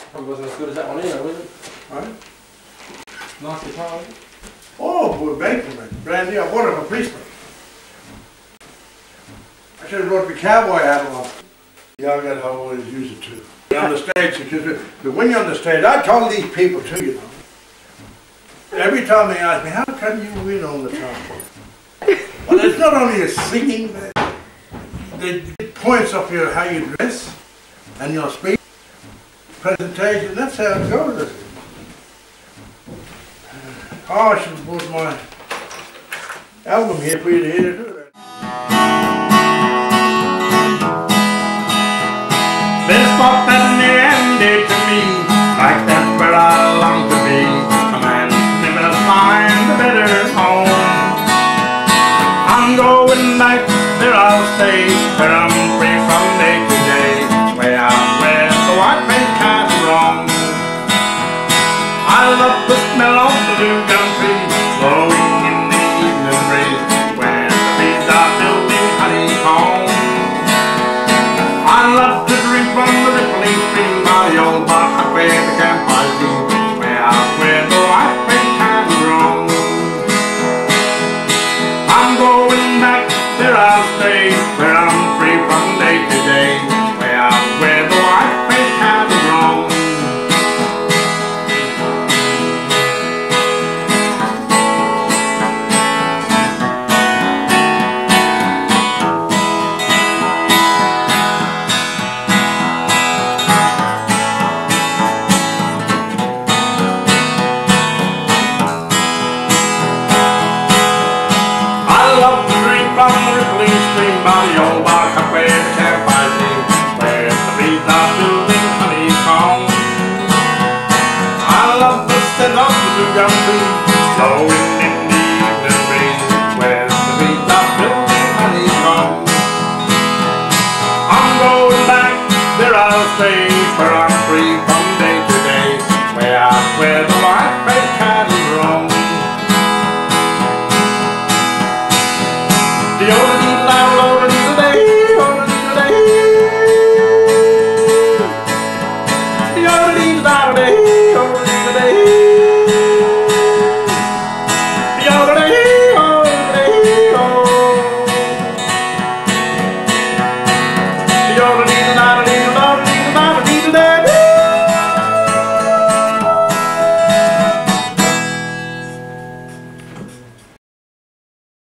Probably wasn't as good as that one either, was it? Right? Nice guitar, wasn't it? Oh, we're making it. Brand new. I bought it from a policeman. I should have brought the cowboy hat along. Yeah, I got to always use it too. On the stage, because when you're on the stage, I told these people too, you know. Every time they ask me, how come you win all the time? Well, it's not only your singing, it points up your how you dress and your speech, presentation. That's how it goes. Oh, I should have brought my album here for you to hear it. This thought that near ended to me, like that's where I long to be. A man never find a better home. I'm going back, there I'll stay, where I'm free from day to day, way out where the white man can't roam. I love the smell of the blue gum tree, blowing in the evening breeze, where the bees are building honeycomb. I love to drink from the rippling stream by the old bar where the campfire seems, way out where the white man can't roam. I'm going back, there I'll stay, where I'm free from day to day, way out where the white man can't roam. From the rippling stream by the old bar where the campfire seems, where the bees are building honeycomb. I love the scent of the blue gum tree, blowing in the evening breeze, where the bees are building honeycomb. I'm going back, there I'll stay, where I'm free from